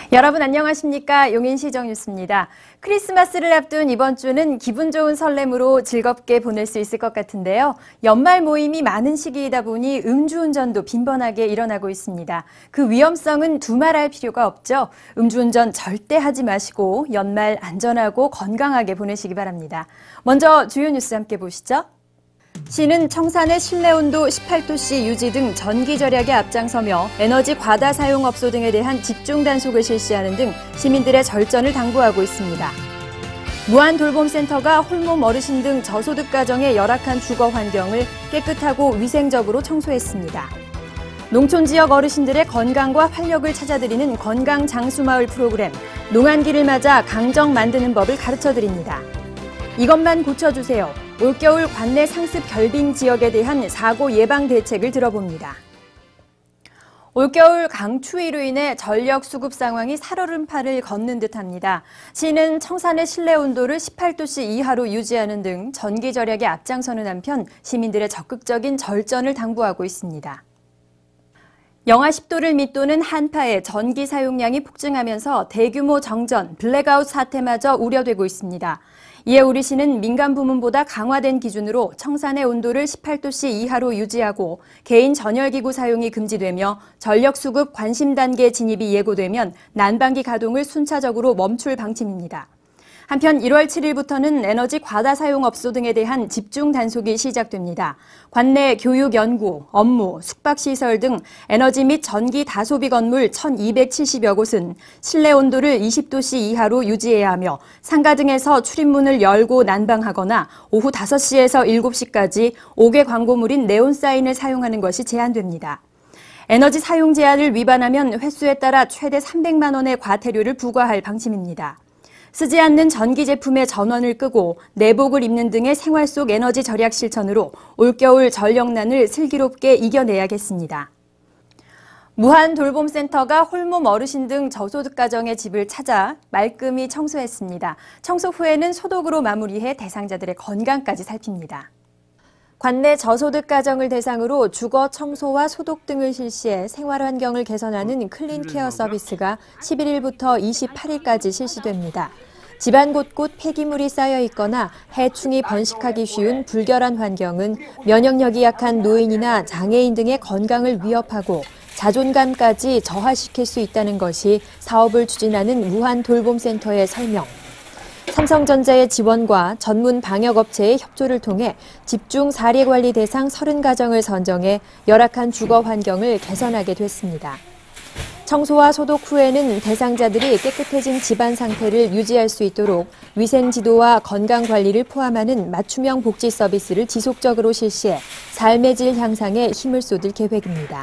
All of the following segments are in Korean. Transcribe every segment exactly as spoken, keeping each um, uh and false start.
여러분 안녕하십니까? 용인시정 뉴스입니다. 크리스마스를 앞둔 이번 주는 기분 좋은 설렘으로 즐겁게 보낼 수 있을 것 같은데요. 연말 모임이 많은 시기이다 보니 음주운전도 빈번하게 일어나고 있습니다. 그 위험성은 두말할 필요가 없죠. 음주운전 절대 하지 마시고 연말 안전하고 건강하게 보내시기 바랍니다. 먼저 주요 뉴스 함께 보시죠. 시는 청산의 실내 온도 십팔 도씨 유지 등 전기 절약에 앞장서며 에너지 과다 사용 업소 등에 대한 집중 단속을 실시하는 등 시민들의 절전을 당부하고 있습니다. 무한돌봄센터가 홀몸 어르신 등 저소득 가정의 열악한 주거 환경을 깨끗하고 위생적으로 청소했습니다. 농촌 지역 어르신들의 건강과 활력을 찾아드리는 건강 장수마을 프로그램 농한기를 맞아 강정 만드는 법을 가르쳐드립니다. 이것만 고쳐주세요. 올겨울 관내 상습 결빙 지역에 대한 사고 예방 대책을 들어봅니다. 올겨울 강추위로 인해 전력 수급 상황이 살얼음판을 걷는 듯합니다. 시는 청산의 실내 온도를 십팔 도씨 이하로 유지하는 등 전기 절약에 앞장서는 한편 시민들의 적극적인 절전을 당부하고 있습니다. 영하 십 도를 밑도는 한파에 전기 사용량이 폭증하면서 대규모 정전, 블랙아웃 사태마저 우려되고 있습니다. 이에 우리시는 민간 부문보다 강화된 기준으로 청산의 온도를 십팔 도씨 이하로 유지하고 개인 전열기구 사용이 금지되며 전력 수급 관심 단계 진입이 예고되면 난방기 가동을 순차적으로 멈출 방침입니다. 한편 일월 칠일부터는 에너지 과다 사용 업소 등에 대한 집중 단속이 시작됩니다. 관내 교육, 연구, 업무, 숙박시설 등 에너지 및 전기 다소비 건물 천이백칠십여 곳은 실내 온도를 이십 도씨 이하로 유지해야 하며 상가 등에서 출입문을 열고 난방하거나 오후 다섯 시에서 일곱 시까지 오 개 광고물인 네온사인을 사용하는 것이 제한됩니다. 에너지 사용 제한을 위반하면 횟수에 따라 최대 삼백만 원의 과태료를 부과할 방침입니다. 쓰지 않는 전기 제품의 전원을 끄고 내복을 입는 등의 생활 속 에너지 절약 실천으로 올겨울 전력난을 슬기롭게 이겨내야겠습니다. 무한돌봄센터가 홀몸 어르신 등 저소득 가정의 집을 찾아 말끔히 청소했습니다. 청소 후에는 소독으로 마무리해 대상자들의 건강까지 살핍니다. 관내 저소득 가정을 대상으로 주거 청소와 소독 등을 실시해 생활 환경을 개선하는 클린케어 서비스가 십일일부터 이십팔일까지 실시됩니다. 집안 곳곳 폐기물이 쌓여 있거나 해충이 번식하기 쉬운 불결한 환경은 면역력이 약한 노인이나 장애인 등의 건강을 위협하고 자존감까지 저하시킬 수 있다는 것이 사업을 추진하는 무한돌봄센터의 설명. 삼성전자의 지원과 전문 방역업체의 협조를 통해 집중 사례관리 대상 서른 가정을 선정해 열악한 주거 환경을 개선하게 됐습니다. 청소와 소독 후에는 대상자들이 깨끗해진 집안 상태를 유지할 수 있도록 위생지도와 건강관리를 포함하는 맞춤형 복지 서비스를 지속적으로 실시해 삶의 질 향상에 힘을 쏟을 계획입니다.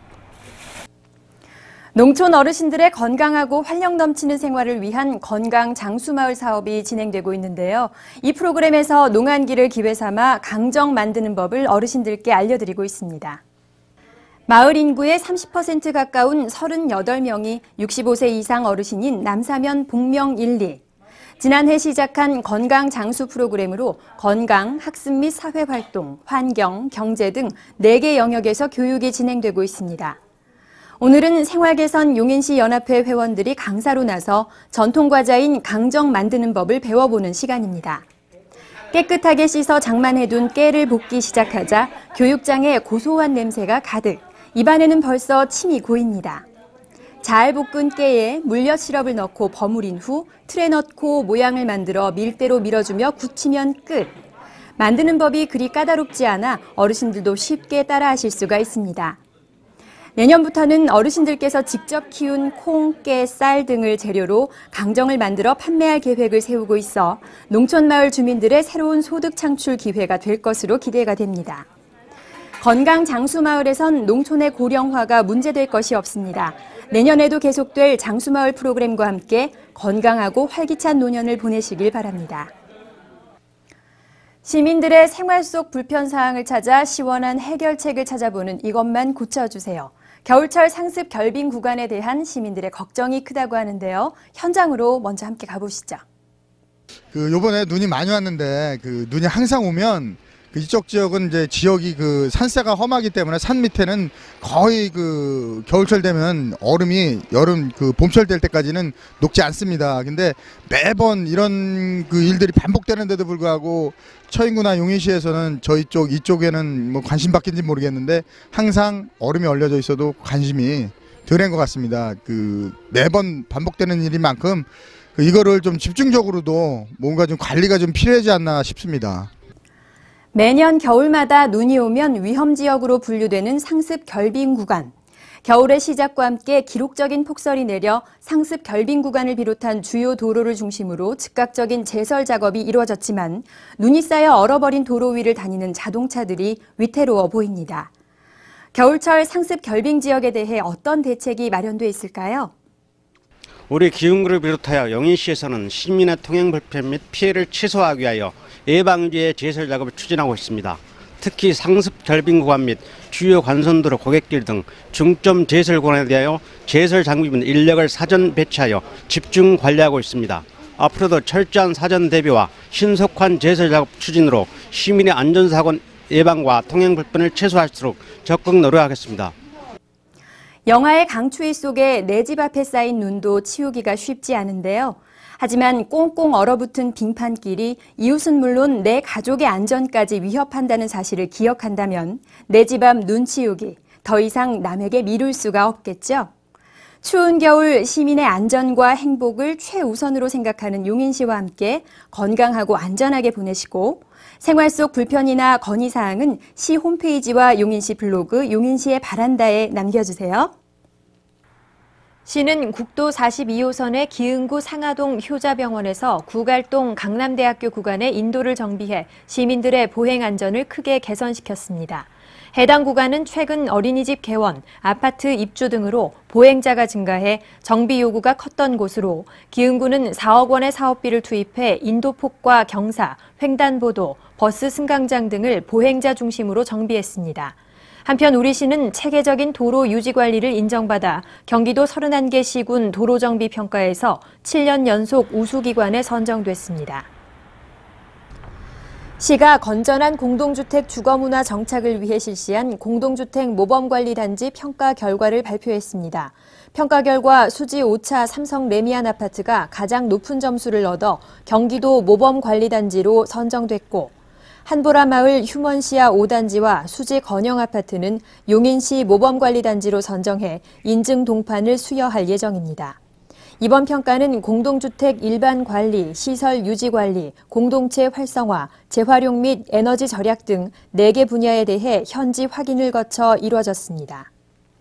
농촌 어르신들의 건강하고 활력 넘치는 생활을 위한 건강 장수마을 사업이 진행되고 있는데요. 이 프로그램에서 농한기를 기회 삼아 강정 만드는 법을 어르신들께 알려드리고 있습니다. 마을 인구의 삼십 퍼센트 가까운 서른여덟 명이 육십오 세 이상 어르신인 남사면 복명 일, 이. 지난해 시작한 건강 장수 프로그램으로 건강, 학습 및 사회활동, 환경, 경제 등 네 개 영역에서 교육이 진행되고 있습니다. 오늘은 생활개선 용인시 연합회 회원들이 강사로 나서 전통과자인 강정 만드는 법을 배워보는 시간입니다. 깨끗하게 씻어 장만해둔 깨를 볶기 시작하자 교육장에 고소한 냄새가 가득, 입안에는 벌써 침이 고입니다. 잘 볶은 깨에 물엿 시럽을 넣고 버무린 후 틀에 넣고 모양을 만들어 밀대로 밀어주며 굳히면 끝. 만드는 법이 그리 까다롭지 않아 어르신들도 쉽게 따라하실 수가 있습니다. 내년부터는 어르신들께서 직접 키운 콩, 깨, 쌀 등을 재료로 강정을 만들어 판매할 계획을 세우고 있어 농촌마을 주민들의 새로운 소득 창출 기회가 될 것으로 기대가 됩니다. 건강 장수마을에선 농촌의 고령화가 문제될 것이 없습니다. 내년에도 계속될 장수마을 프로그램과 함께 건강하고 활기찬 노년을 보내시길 바랍니다. 시민들의 생활 속 불편사항을 찾아 시원한 해결책을 찾아보는 이것만 고쳐주세요. 겨울철 상습 결빙 구간에 대한 시민들의 걱정이 크다고 하는데요. 현장으로 먼저 함께 가보시죠. 그 요번에 눈이 많이 왔는데 그 눈이 항상 오면 그 이쪽 지역은 이제 지역이 그 산세가 험하기 때문에 산 밑에는 거의 그 겨울철 되면 얼음이 여름 그 봄철 될 때까지는 녹지 않습니다. 근데 매번 이런 그 일들이 반복되는데도 불구하고 처인구나 용인시에서는 저희 쪽 이쪽에는 뭐 관심 받긴지 모르겠는데 항상 얼음이 얼려져 있어도 관심이 덜한 것 같습니다. 그 매번 반복되는 일인 만큼 그 이거를 좀 집중적으로도 뭔가 좀 관리가 좀 필요하지 않나 싶습니다. 매년 겨울마다 눈이 오면 위험지역으로 분류되는 상습 결빙 구간. 겨울의 시작과 함께 기록적인 폭설이 내려 상습 결빙 구간을 비롯한 주요 도로를 중심으로 즉각적인 제설 작업이 이루어졌지만 눈이 쌓여 얼어버린 도로 위를 다니는 자동차들이 위태로워 보입니다. 겨울철 상습 결빙 지역에 대해 어떤 대책이 마련돼 있을까요? 우리 기흥구를 비롯하여 용인시에서는 시민의 통행 불편 및 피해를 최소화하기 위하여 예방주의 제설 작업을 추진하고 있습니다. 특히 상습 결빙 구간 및 주요 관선도로 고객길 등 중점 제설 구간에 대하여 제설 장비 및 인력을 사전 배치하여 집중 관리하고 있습니다. 앞으로도 철저한 사전 대비와 신속한 제설 작업 추진으로 시민의 안전사고 예방과 통행 불편을 최소화할수록 적극 노력하겠습니다. 영하의 강추위 속에 내 집 앞에 쌓인 눈도 치우기가 쉽지 않은데요. 하지만 꽁꽁 얼어붙은 빙판길이 이웃은 물론 내 가족의 안전까지 위협한다는 사실을 기억한다면 내 집 앞 눈 치우기 더 이상 남에게 미룰 수가 없겠죠. 추운 겨울 시민의 안전과 행복을 최우선으로 생각하는 용인시와 함께 건강하고 안전하게 보내시고 생활 속 불편이나 건의사항은 시 홈페이지와 용인시 블로그 용인시의 바란다에 남겨주세요. 시는 국도 사십이 호선의 기흥구 상하동 효자병원에서 구갈동 강남대학교 구간의 인도를 정비해 시민들의 보행 안전을 크게 개선시켰습니다. 해당 구간은 최근 어린이집 개원, 아파트 입주 등으로 보행자가 증가해 정비 요구가 컸던 곳으로 기흥구는 사억 원의 사업비를 투입해 인도폭과 경사, 횡단보도, 버스 승강장 등을 보행자 중심으로 정비했습니다. 한편 우리시는 체계적인 도로 유지 관리를 인정받아 경기도 서른한 개 시군 도로정비 평가에서 칠 년 연속 우수기관에 선정됐습니다. 시가 건전한 공동주택 주거문화 정착을 위해 실시한 공동주택 모범관리단지 평가 결과를 발표했습니다. 평가 결과 수지 오 차 삼성 레미안 아파트가 가장 높은 점수를 얻어 경기도 모범관리단지로 선정됐고 한보라마을 휴먼시아 오 단지와 수지 건영 아파트는 용인시 모범관리단지로 선정해 인증 동판을 수여할 예정입니다. 이번 평가는 공동주택 일반 관리, 시설 유지 관리, 공동체 활성화, 재활용 및 에너지 절약 등 네 개 분야에 대해 현지 확인을 거쳐 이루어졌습니다.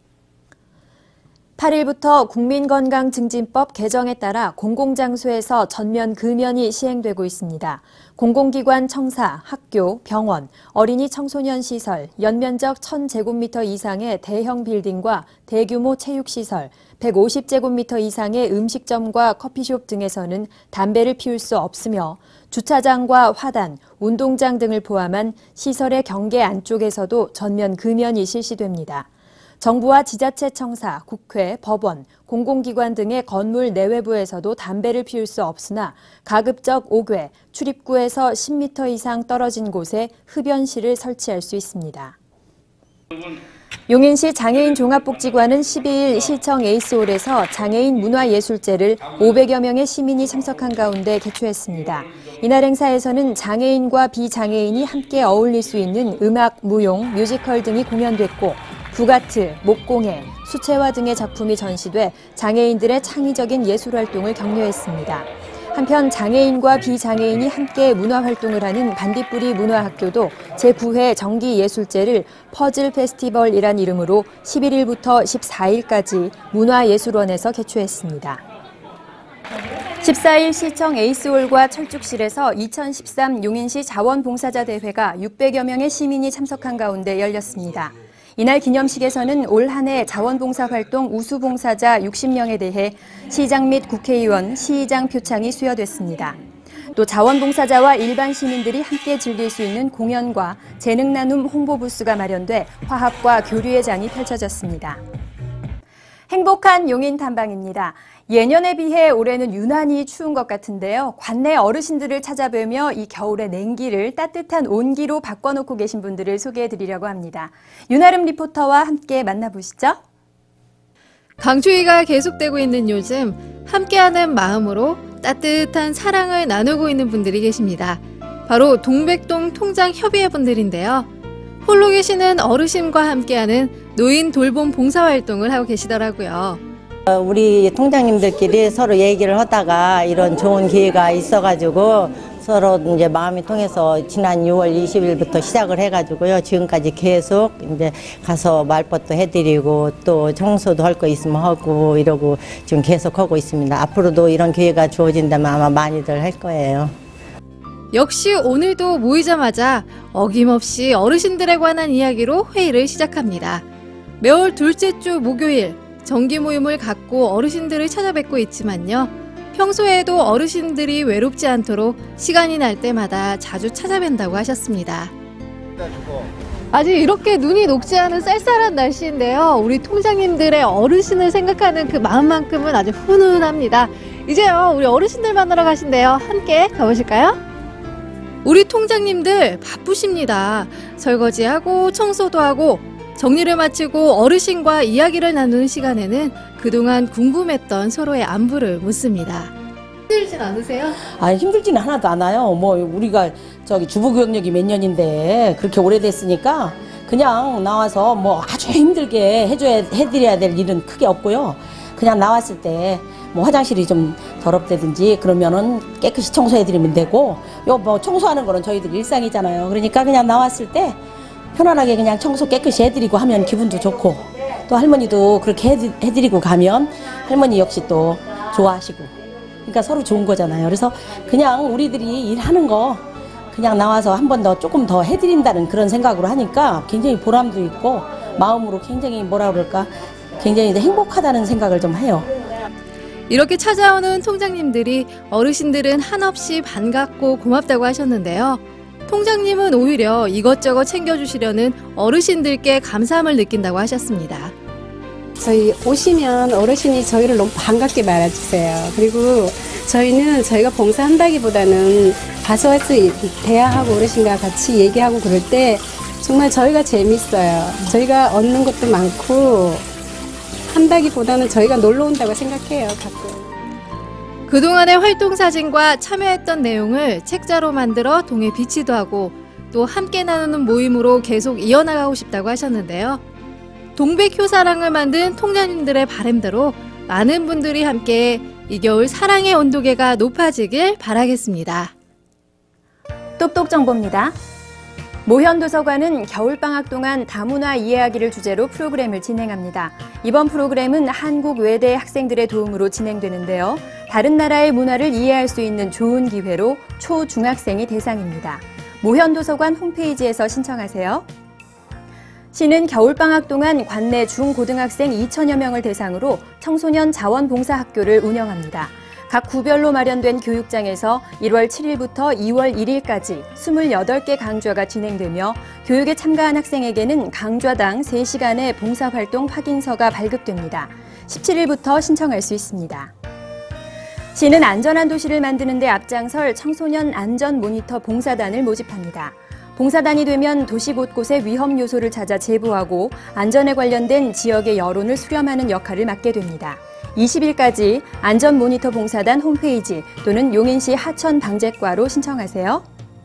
팔 일부터 국민건강증진법 개정에 따라 공공장소에서 전면 금연이 시행되고 있습니다. 공공기관 청사, 학교, 병원, 어린이 청소년 시설, 연면적 천 제곱미터 이상의 대형 빌딩과 대규모 체육시설, 백오십 제곱미터 이상의 음식점과 커피숍 등에서는 담배를 피울 수 없으며 주차장과 화단, 운동장 등을 포함한 시설의 경계 안쪽에서도 전면 금연이 실시됩니다. 정부와 지자체 청사, 국회, 법원, 공공기관 등의 건물 내외부에서도 담배를 피울 수 없으나 가급적 오 궤, 출입구에서 십 미터 이상 떨어진 곳에 흡연실을 설치할 수 있습니다. 용인시 장애인 종합복지관은 십이 일 시청 에이스홀에서 장애인 문화예술제를 오백여 명의 시민이 참석한 가운데 개최했습니다. 이날 행사에서는 장애인과 비장애인이 함께 어울릴 수 있는 음악, 무용, 뮤지컬 등이 공연됐고 북아트, 목공예, 수채화 등의 작품이 전시돼 장애인들의 창의적인 예술활동을 격려했습니다. 한편 장애인과 비장애인이 함께 문화활동을 하는 반딧불이 문화학교도 제구 회 정기예술제를 퍼즐 페스티벌이란 이름으로 십일 일부터 십사 일까지 문화예술원에서 개최했습니다. 십사 일 시청 에이스홀과 철쭉실에서 이천십삼 용인시 자원봉사자 대회가 육백여 명의 시민이 참석한 가운데 열렸습니다. 이날 기념식에서는 올 한 해 자원봉사활동 우수봉사자 육십 명에 대해 시장 및 국회의원, 시의장 표창이 수여됐습니다. 또 자원봉사자와 일반 시민들이 함께 즐길 수 있는 공연과 재능나눔 홍보 부스가 마련돼 화합과 교류의 장이 펼쳐졌습니다. 행복한 용인 탐방입니다. 예년에 비해 올해는 유난히 추운 것 같은데요. 관내 어르신들을 찾아뵈며 이 겨울의 냉기를 따뜻한 온기로 바꿔놓고 계신 분들을 소개해드리려고 합니다. 윤아름 리포터와 함께 만나보시죠. 강추위가 계속되고 있는 요즘 함께하는 마음으로 따뜻한 사랑을 나누고 있는 분들이 계십니다. 바로 동백동 통장협의회 분들인데요. 홀로 계시는 어르신과 함께하는 노인 돌봄 봉사활동을 하고 계시더라고요. 우리 통장님들끼리 서로 얘기를 하다가 이런 좋은 기회가 있어가지고 서로 이제 마음이 통해서 지난 유월 이십일부터 시작을 해가지고요. 지금까지 계속 이제 가서 말벗도 해드리고 또 청소도 할 거 있으면 하고 이러고 지금 계속 하고 있습니다. 앞으로도 이런 기회가 주어진다면 아마 많이들 할 거예요. 역시 오늘도 모이자마자 어김없이 어르신들에 관한 이야기로 회의를 시작합니다. 매월 둘째 주 목요일 정기 모임을 갖고 어르신들을 찾아뵙고 있지만요. 평소에도 어르신들이 외롭지 않도록 시간이 날 때마다 자주 찾아뵌다고 하셨습니다. 아직 이렇게 눈이 녹지 않은 쌀쌀한 날씨인데요. 우리 통장님들의 어르신을 생각하는 그 마음만큼은 아주 훈훈합니다. 이제요, 우리 어르신들 만나러 가신대요. 함께 가보실까요? 우리 통장님들 바쁘십니다. 설거지하고 청소도 하고 정리를 마치고 어르신과 이야기를 나누는 시간에는 그동안 궁금했던 서로의 안부를 묻습니다. 힘들진 않으세요? 아, 힘들지는 하나도 않아요. 뭐 우리가 저기 주부 경력이 몇 년인데 그렇게 오래됐으니까 그냥 나와서 뭐 아주 힘들게 해줘야 해드려야 될 일은 크게 없고요. 그냥 나왔을 때 뭐 화장실이 좀 더럽다든지 그러면은 깨끗이 청소해드리면 되고, 요 뭐 청소하는 거는 저희들 일상이잖아요. 그러니까 그냥 나왔을 때 편안하게 그냥 청소 깨끗이 해드리고 하면 기분도 좋고, 또 할머니도 그렇게 해드리고 가면 할머니 역시 또 좋아하시고, 그러니까 서로 좋은 거잖아요. 그래서 그냥 우리들이 일하는 거 그냥 나와서 한 번 더 조금 더 해드린다는 그런 생각으로 하니까 굉장히 보람도 있고 마음으로 굉장히 뭐라 그럴까 굉장히 행복하다는 생각을 좀 해요. 이렇게 찾아오는 통장님들이 어르신들은 한없이 반갑고 고맙다고 하셨는데요. 통장님은 오히려 이것저것 챙겨주시려는 어르신들께 감사함을 느낀다고 하셨습니다. 저희 오시면 어르신이 저희를 너무 반갑게 말아주세요. 그리고 저희는 저희가 봉사한다기보다는 가서 해서 대화하고 어르신과 같이 얘기하고 그럴 때 정말 저희가 재밌어요. 저희가 얻는 것도 많고 한다기보다는 저희가 놀러 온다고 생각해요, 가끔. 그동안의 활동 사진과 참여했던 내용을 책자로 만들어 동에 비치도 하고 또 함께 나누는 모임으로 계속 이어나가고 싶다고 하셨는데요. 동백효사랑을 만든 통장님들의 바람대로 많은 분들이 함께 이 겨울 사랑의 온도계가 높아지길 바라겠습니다. 똑똑 정보입니다. 모현도서관은 겨울방학 동안 다문화 이해하기를 주제로 프로그램을 진행합니다. 이번 프로그램은 한국 외대 학생들의 도움으로 진행되는데요. 다른 나라의 문화를 이해할 수 있는 좋은 기회로 초, 중학생이 대상입니다. 모현도서관 홈페이지에서 신청하세요. 시는 겨울방학 동안 관내 중고등학생 이천여 명을 대상으로 청소년 자원봉사학교를 운영합니다. 각 구별로 마련된 교육장에서 일월 칠일부터 이월 일일까지 스물여덟 개 강좌가 진행되며 교육에 참가한 학생에게는 강좌당 세 시간의 봉사활동 확인서가 발급됩니다. 십칠일부터 신청할 수 있습니다. 시는 안전한 도시를 만드는 데 앞장설 청소년 안전 모니터 봉사단을 모집합니다. 봉사단이 되면 도시 곳곳의 위험 요소를 찾아 제보하고 안전에 관련된 지역의 여론을 수렴하는 역할을 맡게 됩니다. 이십일까지 안전모니터 봉사단 홈페이지 또는 용인시 하천방재과로 신청하세요.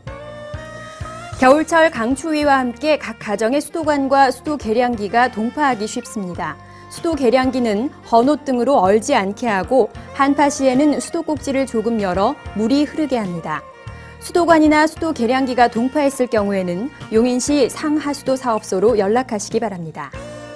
겨울철 강추위와 함께 각 가정의 수도관과 수도 계량기가 동파하기 쉽습니다. 수도 계량기는 헌옷 등으로 얼지 않게 하고 한파 시에는 수도 꼭지를 조금 열어 물이 흐르게 합니다. 수도관이나 수도 계량기가 동파했을 경우에는 용인시 상하수도 사업소로 연락하시기 바랍니다.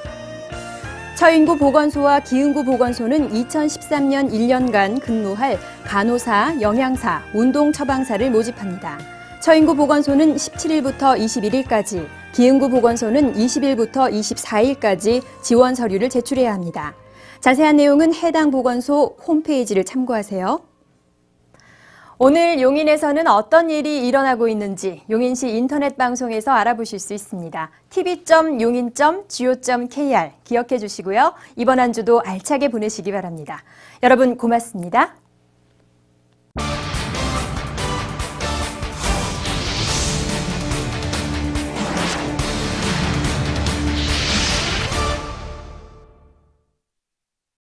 처인구 보건소와 기흥구 보건소는 이천십삼 년 일 년간 근무할 간호사, 영양사, 운동처방사를 모집합니다. 처인구 보건소는 십칠일부터 이십일일까지, 기흥구 보건소는 이십일부터 이십사일까지 지원 서류를 제출해야 합니다. 자세한 내용은 해당 보건소 홈페이지를 참고하세요. 오늘 용인에서는 어떤 일이 일어나고 있는지 용인시 인터넷 방송에서 알아보실 수 있습니다. 티비 점 용인 점 지오 점 케이알 기억해 주시고요. 이번 한 주도 알차게 보내시기 바랍니다. 여러분 고맙습니다.